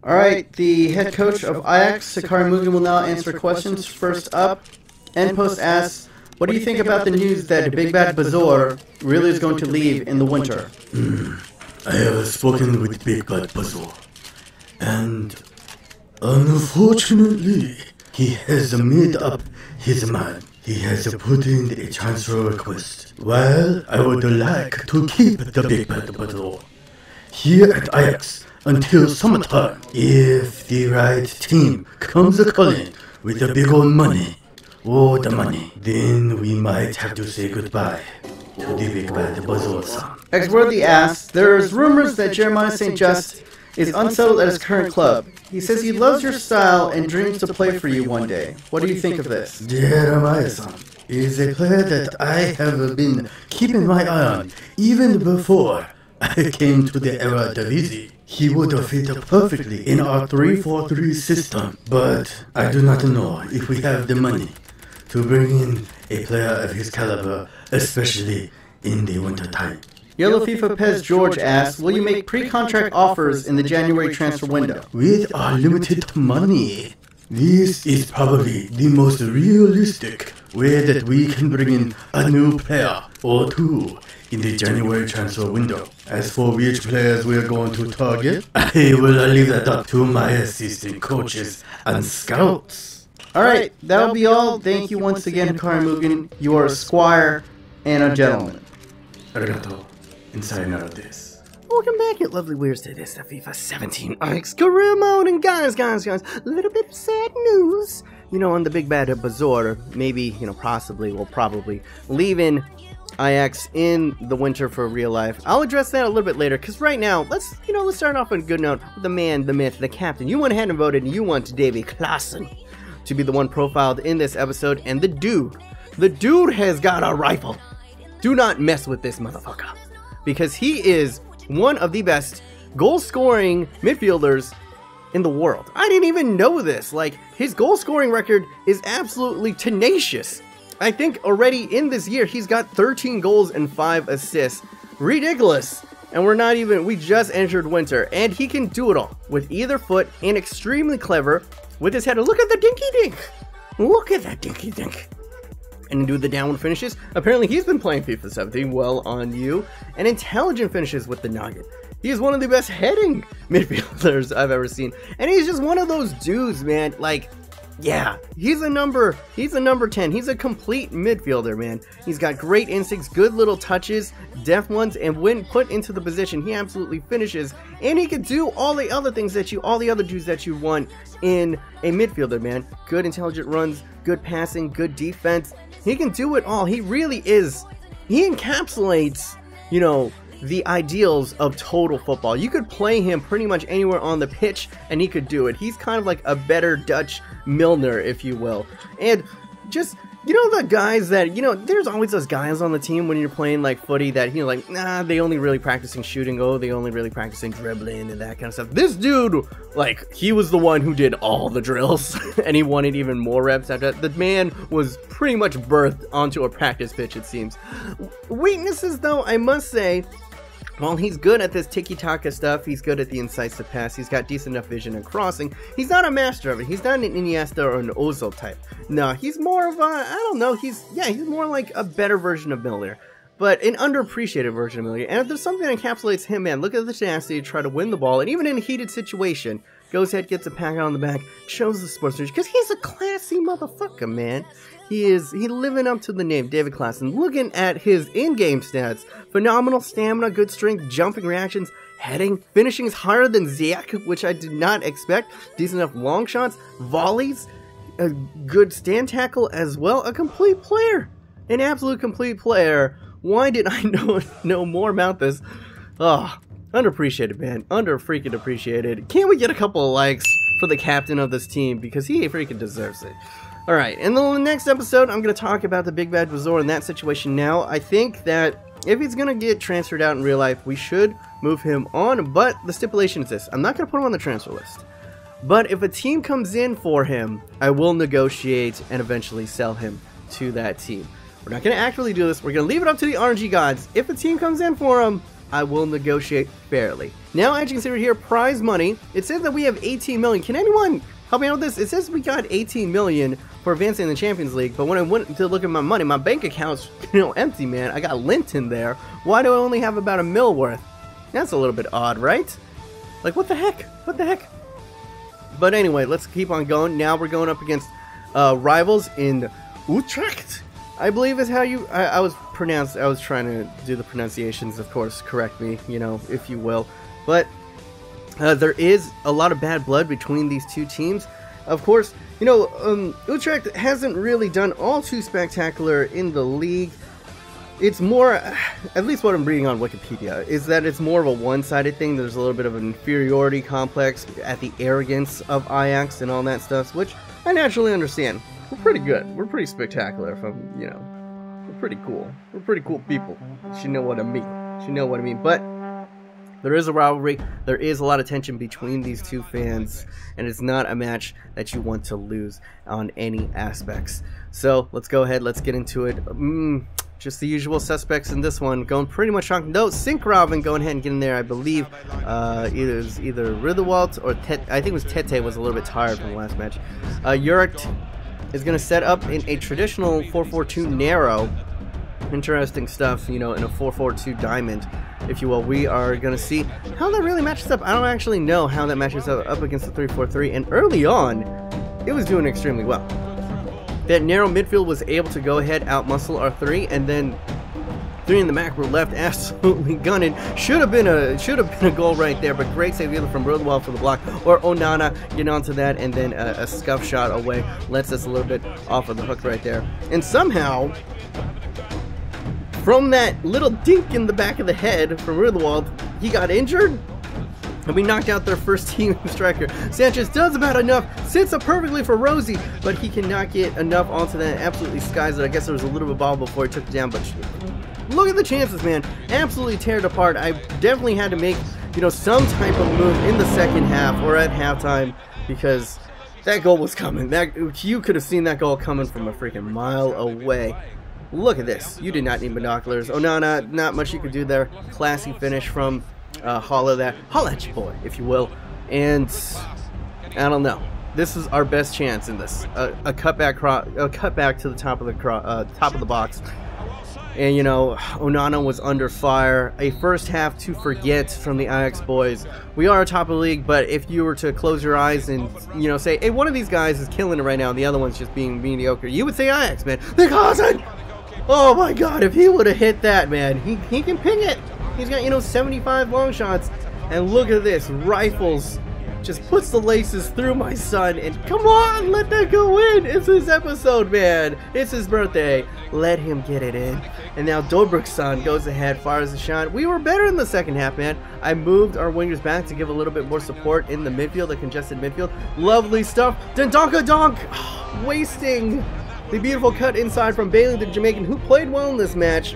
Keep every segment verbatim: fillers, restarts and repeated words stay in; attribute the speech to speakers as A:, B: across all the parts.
A: All right, the head coach of Ajax, Hikari Mugen, will now answer questions. First up, Endpost asks, what do you think about the news that Big Bad BAZOER really is going to leave in the winter?
B: Mm, I have spoken with Big Bad BAZOER, and unfortunately, he has made up his mind. He has put in a transfer request. Well, I would like to keep the Big Bad BAZOER here at Ajax until summertime. If the right team comes calling with the big old money, oh the money, then we might have to say goodbye to the Big Bad BAZOER-san.
A: Xworthy asks, there's rumors that Jeremiah Saint Just is unsettled at his current club. He says he loves your style and dreams to play for you one day. What do you think of this?
B: Jeremiah-san is a player that I have been keeping my eye on even before I came to the era Davidi. He would have fit perfectly in our three four three system, but I do not know if we have the money to bring in a player of his caliber, especially in the winter time.
A: Yellow FIFA Pez George asks, will you make pre-contract offers in the January transfer window?
B: With our limited money, this is probably the most realistic way that we can bring in a new player or two in the January transfer window. As for which players we are going to target, I will leave that up to my assistant coaches and scouts.
A: Alright, that'll be all. Thank you once again, Hikari Mugen. You are a squire and a gentleman.
B: Arigato. Inside out of this.
C: Welcome back, you lovely weirds, to this, the FIFA seventeen Ajax Career Mode. And guys, guys, guys, a little bit of sad news. You know, on the Big Bad BAZOER, maybe, you know, possibly, well, probably, leaving Ajax in the winter for real life. I'll address that a little bit later, because right now, let's, you know, let's start off on a good note with the man, the myth, the captain. You went ahead and voted, and you want Davy Klaassen to be the one profiled in this episode, and the dude, the dude has got a rifle. Do not mess with this motherfucker, because he is one of the best goal-scoring midfielders in the world. I didn't even know this. Like, his goal-scoring record is absolutely tenacious. I think already in this year, he's got thirteen goals and five assists. Ridiculous. And we're not even, we just entered winter, and he can do it all with either foot and extremely clever with his header. Look at the dinky dink. Look at that dinky dink. And do the downward finishes. Apparently he's been playing FIFA seventeen, well on you. And intelligent finishes with the nugget. He is one of the best heading midfielders I've ever seen. And he's just one of those dudes, man. Like, yeah, he's a number, he's a number ten. He's a complete midfielder, man. He's got great instincts, good little touches, deft ones, and when put into the position, he absolutely finishes. And he can do all the other things that you, all the other dudes that you want in a midfielder, man. Good intelligent runs, good passing, good defense. He can do it all. He really is. He encapsulates, you know, the ideals of total football. You could play him pretty much anywhere on the pitch and he could do it. He's kind of like a better Dutch Milner, if you will. And just, you know, the guys that, you know, there's always those guys on the team when you're playing like footy that, you know, like, nah, they only really practicing shooting. Oh, they only really practicing dribbling and that kind of stuff. This dude, like, he was the one who did all the drills and he wanted even more reps after that. The man was pretty much birthed onto a practice pitch, it seems. Weaknesses, though, I must say, while he's good at this tiki-taka stuff, he's good at the insights to pass, he's got decent enough vision and crossing, he's not a master of it. He's not an Iniesta or an Ozil type. No, he's more of a, I don't know, he's, yeah, he's more like a better version of Milner. But an underappreciated version of Milner. And if there's something that encapsulates him, man, look at the tenacity to try to win the ball, and even in a heated situation, goes ahead, gets a pat on the back, shows the sportsmanship, because he's a classy motherfucker, man. He is, he living up to the name, Davy Klaassen. Looking at his in-game stats, phenomenal stamina, good strength, jumping reactions, heading, finishing is higher than Ziyech, which I did not expect, decent enough long shots, volleys, a good stand tackle as well, a complete player, an absolute complete player. Why did I know, know more about this? Oh, underappreciated, man, under freaking appreciated. Can't we get a couple of likes for the captain of this team, because he freaking deserves it. Alright, in the next episode, I'm going to talk about the Big Bad BAZOER in that situation now. I think that if he's going to get transferred out in real life, we should move him on, but the stipulation is this. I'm not going to put him on the transfer list. But if a team comes in for him, I will negotiate and eventually sell him to that team. We're not going to actually do this. We're going to leave it up to the R N G gods. If a team comes in for him, I will negotiate fairly. Now, as you can see right here, prize money. It says that we have eighteen million. Can anyone help me out with this? It says we got eighteen million for advancing in the Champions League, but when I went to look at my money, my bank account's, you know, empty, man. I got lint in there. Why do I only have about a mil worth? That's a little bit odd, right? Like, what the heck? What the heck? But anyway, let's keep on going. Now we're going up against uh, rivals in Utrecht, I believe is how you... I, I was pronounced... I was trying to do the pronunciations, of course. Correct me, you know, if you will. But uh, there is a lot of bad blood between these two teams. Of course, you know, um, Utrecht hasn't really done all too spectacular in the league. It's more, at least what I'm reading on Wikipedia, is that it's more of a one-sided thing. There's a little bit of an inferiority complex at the arrogance of Ajax and all that stuff, which I naturally understand. We're pretty good. We're pretty spectacular, if I'm, you know, we're pretty cool. We're pretty cool people. You know what I mean. You know what I mean. But there is a rivalry. There is a lot of tension between these two fans, and it's not a match that you want to lose on any aspects. So let's go ahead. Let's get into it. Mm, just the usual suspects in this one, going pretty much on. No, Sinkroven going ahead and getting there. I believe uh, either it was either Ridderwald or Tet. I think it was Tete was a little bit tired from the last match. Uh, Uricht is going to set up in a traditional four four two narrow. Interesting stuff, you know, in a four four two diamond, if you will. We are going to see how that really matches up. I don't actually know how that matches up, up against the three four three, and early on, it was doing extremely well. That narrow midfield was able to go ahead, outmuscle our three, and then three in the back were left absolutely gunning. Should have been a should have been a goal right there, but great save either from Rodewell for the block or Onana getting onto that, and then a, a scuff shot away lets us a little bit off of the hook right there. And somehow, from that little dink in the back of the head from Ridderwald, he got injured, and we knocked out their first team striker. Sanchez does about enough, sits up perfectly for Rosie, but he cannot get enough onto that. Absolutely skies it. I guess there was a little bit of ball before he took it down, but look at the chances, man. Absolutely tear it apart. I definitely had to make, you know, some type of move in the second half or at halftime, because that goal was coming. That you could have seen that goal coming from a freaking mile away. Look at this. You did not need binoculars. Onana, not much you could do there. Classy finish from uh, Holla there. Holla at your boy, if you will. And I don't know. This is our best chance in this. Uh, a cutback, a cutback to the top of the cro uh, top of the box. And you know, Onana was under fire. A first half to forget from the Ajax boys. We are top of the league, but if you were to close your eyes and, you know, say, hey, one of these guys is killing it right now and the other one's just being mediocre, you would say Ajax, man. The Klaassen! Oh my god, if he would have hit that, man, he, he can ping it. He's got, you know, seventy-five long shots. And look at this, rifles just puts the laces through my son. And come on, let that go in. It's his episode, man. It's his birthday. Let him get it in. And now Dobrik's son goes ahead, fires a shot. We were better in the second half, man. I moved our wingers back to give a little bit more support in the midfield, the congested midfield. Lovely stuff. Dendonka Donk, wasting the beautiful cut inside from Bailey, the Jamaican, who played well in this match.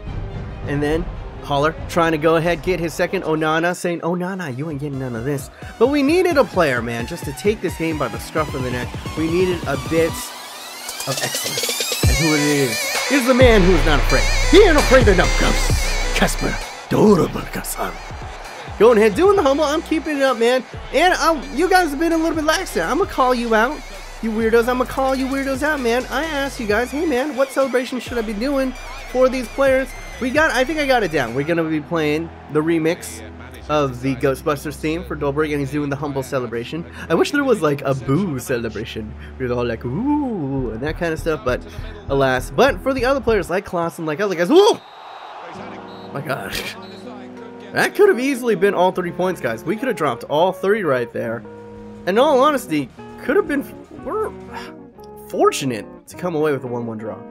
C: And then Holler trying to go ahead, get his second. Onana saying, Onana, you ain't getting none of this. But we needed a player, man, just to take this game by the scruff of the neck. We needed a bit of excellence. And who it is, is the man who is not afraid. He ain't afraid of no ghosts. Casper Dorobakasan. Going ahead, doing the humble. I'm keeping it up, man. And I'm, you guys have been a little bit lax there. I'm going to call you out. You weirdos, I'm gonna call you weirdos out, man. I asked you guys, hey man, what celebration should I be doing for these players? We got, I think I got it down. We're gonna be playing the remix of the Ghostbusters theme for Dobrik, and he's doing the humble celebration. I wish there was like a boo celebration. We were all like, ooh, and that kind of stuff, but alas. But for the other players like Klaassen, like other guys, whoa! My gosh. That could have easily been all thirty points, guys. We could have dropped all thirty right there. And in all honesty, could have been, we're fortunate to come away with a one one draw.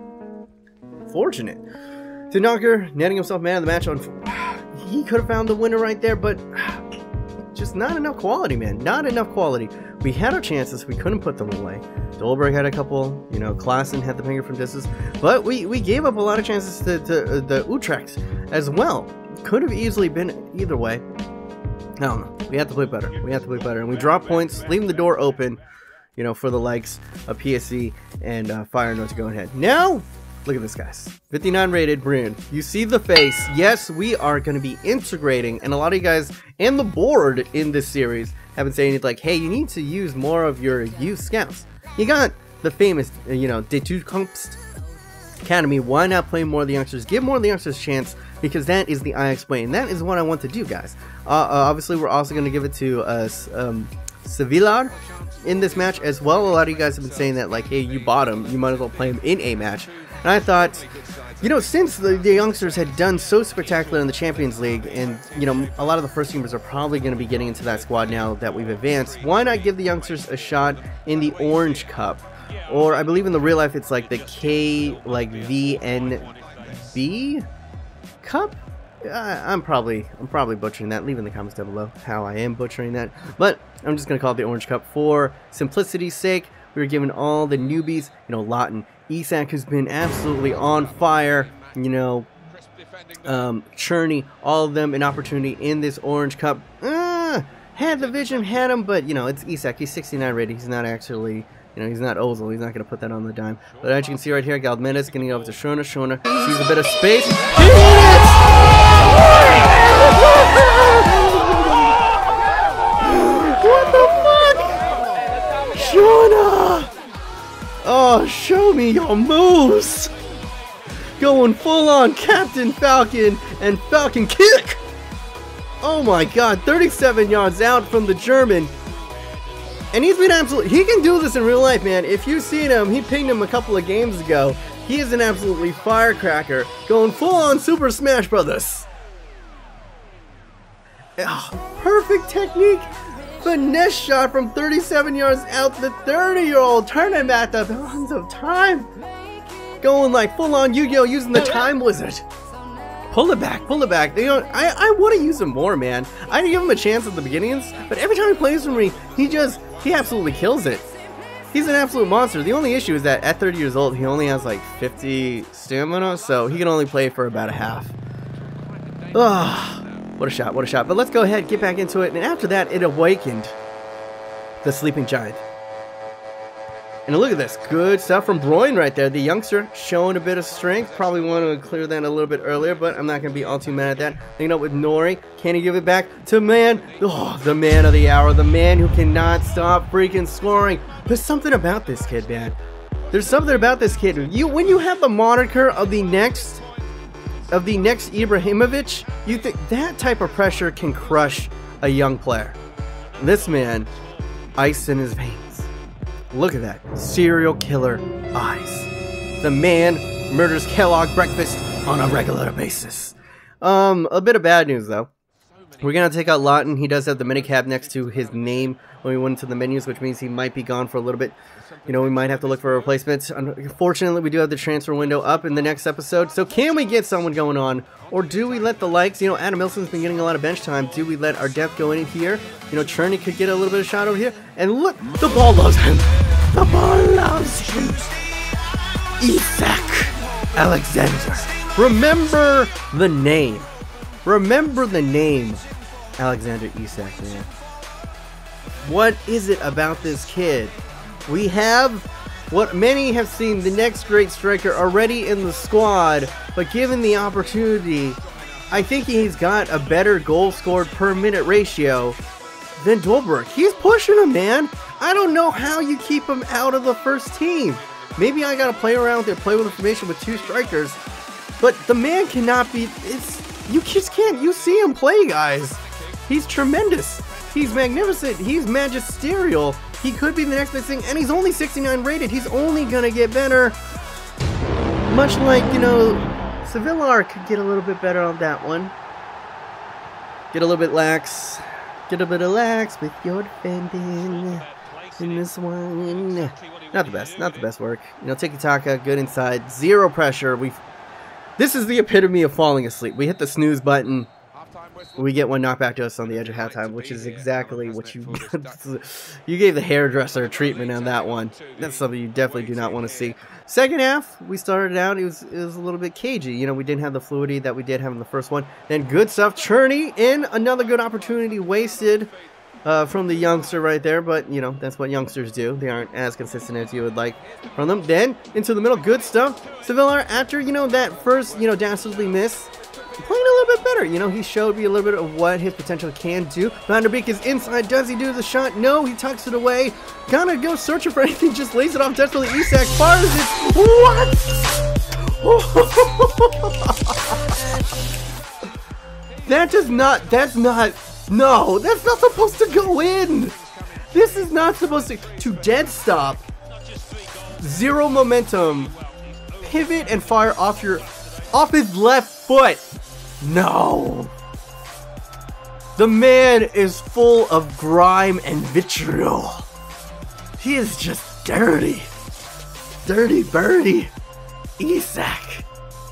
C: Fortunate. Dendonka netting himself man of the match on, he could have found the winner right there, but just not enough quality, man. Not enough quality. We had our chances, we couldn't put them away. Dolberg had a couple, you know, Klaassen had the finger from distance, but we, we gave up a lot of chances to, to uh, the Utrecht as well. Could have easily been either way. I don't know. We have to play better. We have to play better. And we drop points, leaving the door open, you know, for the likes of P S C and uh, Fire Note to go ahead. Now, Look at this, guys. fifty-nine rated, Brian. You see the face. Yes, we are going to be integrating, and a lot of you guys and the board in this series have been saying, like, hey, you need to use more of your youth scouts. You got the famous, you know, De Toekomst Academy. Why not play more of the youngsters? Give more of the youngsters a chance, because that is the Ajax way, and that is what I want to do, guys. Uh, uh, obviously, we're also going to give it to us, um, Seedorf in this match as well. A lot of you guys have been saying that, like, hey, you bought him, you might as well play him in a match. And I thought, you know, since the, the youngsters had done so spectacular in the Champions League, and, you know, a lot of the first teamers are probably going to be getting into that squad now that we've advanced, why not give the youngsters a shot in the Orange Cup? Or I believe in the real life it's like the K, like, V N B Cup? Uh, I'm probably I'm probably butchering that. Leave in the comments down below how I am butchering that. But I'm just going to call it the Orange Cup for simplicity's sake. We were giving all the newbies, you know, Lawton, Isak, who's been absolutely on fire, you know, um, Cherney, all of them an opportunity in this Orange Cup. Uh, had the vision, had him, but, you know, it's Isak. He's sixty-nine rated. He's not actually, you know, he's not Ozil. He's not going to put that on the dime. But as you can see right here, Galdmedes getting over to Schöner. Schöner sees a bit of space. He hit it! What the fuck? Schöner! Oh, show me your moves! Going full on Captain Falcon and Falcon kick! Oh my god, thirty-seven yards out from the German. And he's been absolutely, he can do this in real life, man. If you've seen him, he pinged him a couple of games ago. He is an absolutely firecracker, going full on Super Smash Brothers. Oh, perfect technique. Finesse shot from thirty-seven yards out. The thirty year old turning back the hands of time. Going like full on Yu-Gi-Oh! Using the time wizard. Pull it back, pull it back. You know, I, I want to use him more, man. I didn't give him a chance at the beginnings, but every time he plays for me, he just, he absolutely kills it. He's an absolute monster. The only issue is that at thirty years old, he only has like fifty stamina, so he can only play for about a half. Ugh. What a shot, what a shot. But let's go ahead, get back into it. And after that, it awakened the sleeping giant. And look at this. Good stuff from Broin right there. The youngster showing a bit of strength. Probably wanted to clear that a little bit earlier, but I'm not going to be all too mad at that. Hanging up with Nori. Can he give it back to man? Oh, the man of the hour. The man who cannot stop freaking scoring. There's something about this kid, man. There's something about this kid. You, when you have the moniker of the next... of the next Ibrahimovic, you think that type of pressure can crush a young player. This man, ice in his veins. Look at that. Serial killer eyes. The man murders Kellogg breakfast on a regular basis. Um, a bit of bad news, though. We're going to take out Lawton. He does have the minicab next to his name when we went into the menus, which means he might be gone for a little bit. You know, we might have to look for a replacement. Unfortunately, we do have the transfer window up in the next episode. So can we get someone going on? Or do we let the likes, you know, Adam Ilson's been getting a lot of bench time. Do we let our depth go in here? You know, Cherney could get a little bit of shot over here. And look, the ball loves him. The ball loves him. Isak Alexander. Remember the name. Remember the name. Alexander Isak, man. What is it about this kid? We have what many have seen the next great striker already in the squad, but given the opportunity, I think he's got a better goal scored per minute ratio than Dolberg. He's pushing him, man. I don't know how you keep him out of the first team. Maybe I gotta play around there, play with the formation with two strikers, but the man cannot be. It's you just can't. You see him play, guys. He's tremendous. He's magnificent. He's magisterial. He could be the next big thing, and he's only sixty-nine rated. He's only gonna get better. Much like, you know, Seedorf could get a little bit better on that one. Get a little bit lax. Get a bit of lax with your defending in this one. Not the best. Not the best work. You know, tiki-taka, good inside. Zero pressure. We've. This is the epitome of falling asleep. We hit the snooze button. We get one knocked back to us on the edge of halftime, which is exactly what you you gave the hairdresser treatment on that one. That's something you definitely do not want to see. Second half, we started out, it was, it was a little bit cagey. You know, we didn't have the fluidity that we did have in the first one. Then good stuff. Cherney in, another good opportunity wasted. uh, from the youngster right there, but, you know, that's what youngsters do. They aren't as consistent as you would like from them. Then, into the middle, good stuff. Sevilla, after, you know, that first, you know, dastardly miss, playing a little bit better. You know, he showed me a little bit of what his potential can do. Van der Beek is inside. Does he do the shot? No, he tucks it away. Gonna go searching for anything, just lays it off desperately. Isak fires it. What? That does not, that's not, no, that's not supposed to go in. This is not supposed to, to dead stop. Zero momentum. Pivot and fire off your, off his left foot. No. The man is full of grime and vitriol. He is just dirty. Dirty birdie. Isak.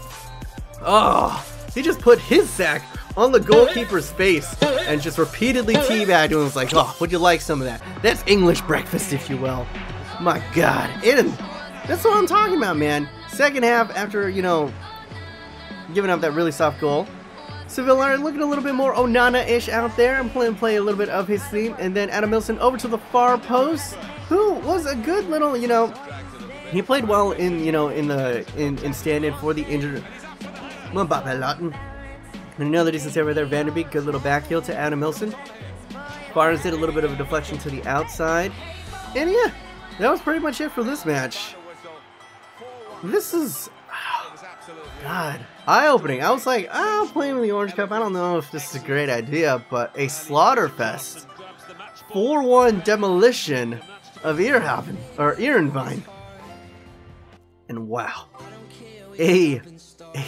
C: Oh, he just put his sack on the goalkeeper's face and just repeatedly teabagged and was like, oh, would you like some of that? That's English breakfast, if you will. My God. And that's what I'm talking about, man. Second half, after, you know, giving up that really soft goal, Sevilla are looking a little bit more Onana-ish out there and playing play a little bit of his theme. And then Adam Milson over to the far post, who was a good little, you know, he played well in, you know, in the in, in stand-in for the injured Mbappe. And another decent save right there. Van der Beek, good little back heel to Adam Milson. Barnes did a little bit of a deflection to the outside. And yeah, that was pretty much it for this match. This is, oh, God, eye-opening. I was like, oh, I'm playing with the Orange Cup. I don't know if this is a great idea, but a slaughterfest. four one demolition of Earhaven, or Ehrenwein. And wow, a, a,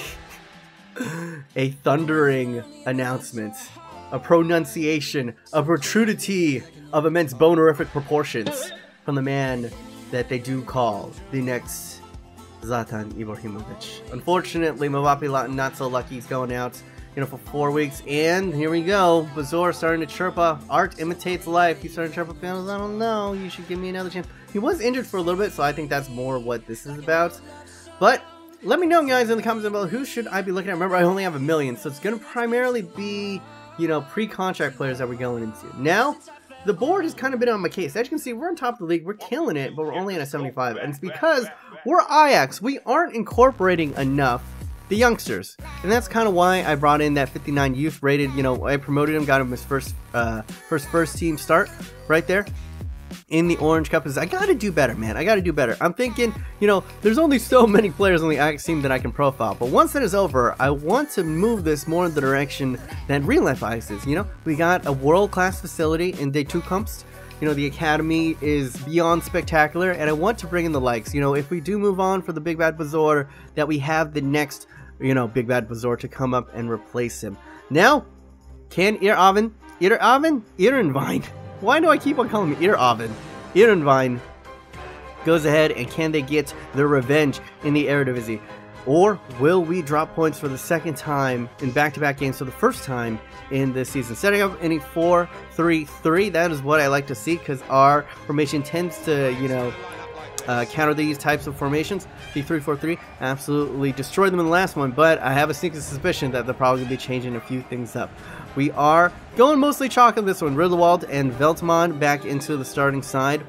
C: a thundering announcement, a pronunciation, a protrudity of immense bonerific proportions from the man that they do call the next Zlatan Ibrahimovic. Unfortunately, Mbappe not so lucky. He's going out, you know, for four weeks. And here we go. BAZOER starting to chirp up. Art imitates life. He's starting to chirp up fans. I don't know. You should give me another chance. He was injured for a little bit, so I think that's more what this is about. But let me know, guys, in the comments about who should I be looking at. Remember, I only have a million, so it's going to primarily be, you know, pre-contract players that we're going into. Now, the board has kind of been on my case. As you can see, we're on top of the league. We're killing it, but we're only at a seventy-five. And it's because we're Ajax. We aren't incorporating enough the youngsters. And that's kind of why I brought in that fifty-nine youth rated. You know, I promoted him, got him his first, uh, first first team start right there in the Orange Cup. Is I got to do better, man. I got to do better. I'm thinking, you know, there's only so many players on the Ajax team that I can profile. But once that is over, I want to move this more in the direction that real life Ajax is. You know, we got a world-class facility in the Toekomst. You know, the academy is beyond spectacular, and I want to bring in the likes. You know, if we do move on for the Big Bad BAZOER, that we have the next, you know, Big Bad BAZOER to come up and replace him. Now, can Ehrenwein, Ehrenwein, Ehrenwein, why do I keep on calling him Ehrenwein? Ehrenwein goes ahead, and can they get their revenge in the Eredivisie? Or will we drop points for the second time in back-to-back games for the first time in this season? Setting up in a four three three, that is what I like to see, because our formation tends to, you know, uh, counter these types of formations. The three four three absolutely destroyed them in the last one, but I have a sneaking suspicion that they're probably going to be changing a few things up. We are going mostly chalk on this one. Ridderwald and Veltman back into the starting side.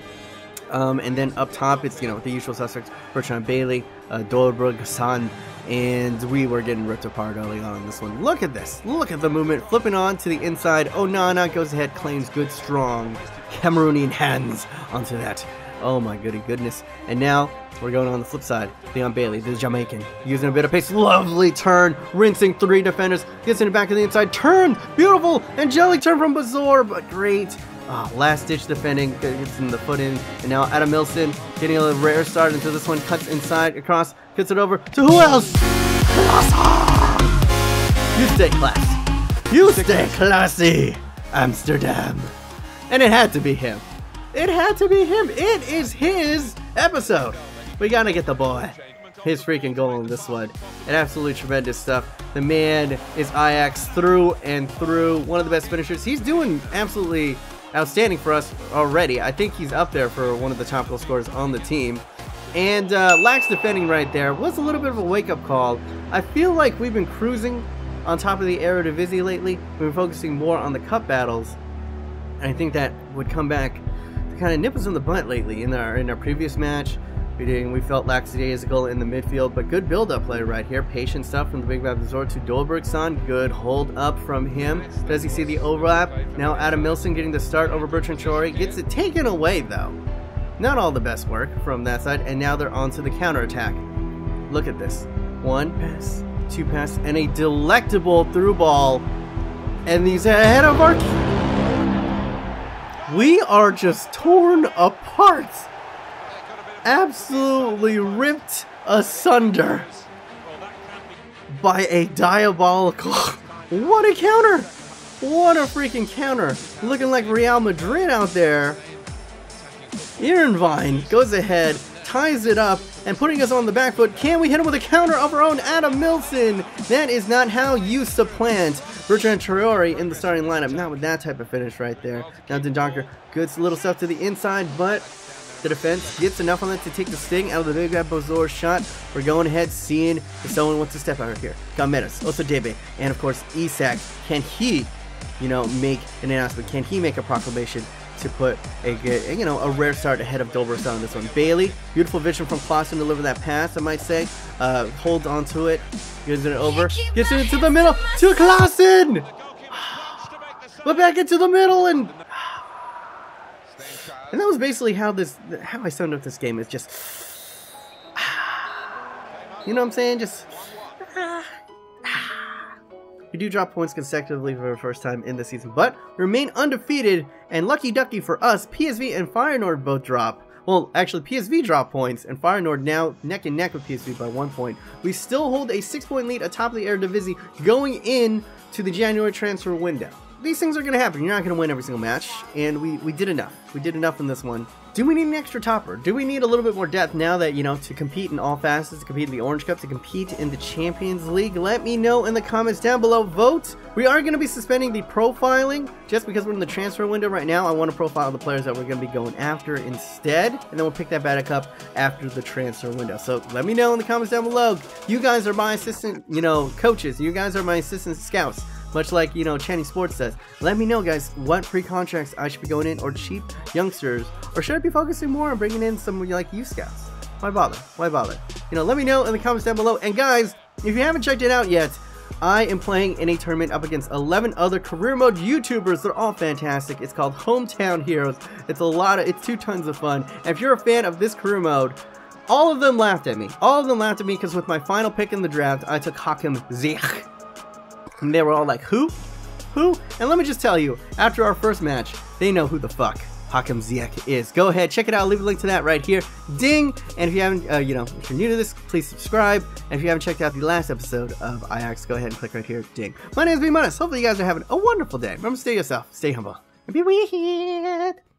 C: Um, and then up top, it's, you know, the usual suspects, Bertrand Bailey, uh, Dolberg, Hassan, and we were getting ripped apart early on in this one. Look at this. Look at the movement. Flipping on to the inside. Onana goes ahead, claims good, strong Cameroonian hands onto that. Oh my goody goodness. And now we're going on the flip side. Leon Bailey, the Jamaican, using a bit of pace. Lovely turn, rinsing three defenders. Gets in the back of the inside. Turn! Beautiful! Angelic turn from BAZOER, but great. Oh, last ditch defending, gets in the foot in, and now Adam Milson getting a rare start into this one, cuts inside, across, gets it over to who else? Klaassen! You stay classy. You stay classy, Amsterdam. And it had to be him. It had to be him. It is his episode. We gotta get the boy his freaking goal in this one. And absolutely tremendous stuff. The man is Ajax through and through. One of the best finishers. He's doing absolutely outstanding for us already. I think he's up there for one of the top goal scorers on the team. And uh, lax defending right there was a little bit of a wake-up call. I feel like we've been cruising on top of the Eredivisie lately. We've been focusing more on the cup battles. I think that would come back to kind of nip us in the butt lately. In our in our previous match, we did, we felt lackadaisical in the midfield, but good build-up play right here. Patient stuff from the Big Bad Bazoer to Dolbergson. Good hold up from him. Does he see the overlap? Now Adam Milson getting the start over Bertrand Traore. Gets it taken away though. Not all the best work from that side, and now they're on to the counter-attack. Look at this. One pass, two pass, and a delectable through ball. And he's ahead of our... We are just torn apart. Absolutely ripped asunder by a diabolical... What a counter! What a freaking counter! Looking like Real Madrid out there. Ehrenwein goes ahead, ties it up, and putting us on the back foot. Can we hit him with a counter of our own? Adam Milson! That is not how you supplant Bertrand Traore in the starting lineup. Not with that type of finish right there. Now Dendonker, good little stuff to the inside, but the defense gets enough on it to take the sting out of the Big Bad Bazoer shot. We're going ahead, seeing if someone wants to step out here. Gameras, Osodebe, and of course Isak. Can he, you know, make an announcement? Can he make a proclamation to put a good, you know, a rare start ahead of Dolbergson on this one? Bailey, beautiful vision from Klaassen to deliver that pass, I might say. Uh, holds on to it, gives it over, gets it into the middle to Klaassen. But back into the middle, and and that was basically how this, how I summed up this game. Is just, you know what I'm saying? Just. We do drop points consecutively for the first time in the season, but we remain undefeated, and lucky ducky for us, P S V and Feyenoord both drop. Well, actually, P S V drop points, and Feyenoord now neck and neck with P S V by one point. We still hold a six-point lead atop the Eredivisie going in to the January transfer window. These things are going to happen. You're not going to win every single match, and we, we did enough. We did enough in this one. Do we need an extra topper? Do we need a little bit more depth now that, you know, to compete in all facets, to compete in the Orange Cup, to compete in the Champions League? Let me know in the comments down below. Vote. We are going to be suspending the profiling just because we're in the transfer window right now. I want to profile the players that we're going to be going after instead, and then we'll pick that back up after the transfer window. So let me know in the comments down below. You guys are my assistant, you know, coaches. You guys are my assistant scouts. Much like, you know, Channing Sports says. Let me know, guys, what pre-contracts I should be going in, or cheap youngsters, or should I be focusing more on bringing in some, like, youth scouts? Why bother? Why bother? You know, let me know in the comments down below. And guys, if you haven't checked it out yet, I am playing in a tournament up against eleven other career mode YouTubers. They're all fantastic. It's called Hometown Heroes. It's a lot of, it's two tons of fun. And if you're a fan of this career mode, all of them laughed at me. All of them laughed at me because with my final pick in the draft, I took Hakim Ziyech. And they were all like, who? Who? And let me just tell you, after our first match, they know who the fuck Hakim Ziyech is. Go ahead, check it out. Leave a link to that right here. Ding! And if you haven't, uh, you know, if you're new to this, please subscribe. And if you haven't checked out the last episode of Ajax, go ahead and click right here. Ding. My name is B Munis. Hopefully you guys are having a wonderful day. Remember, stay yourself, stay humble, and be weird.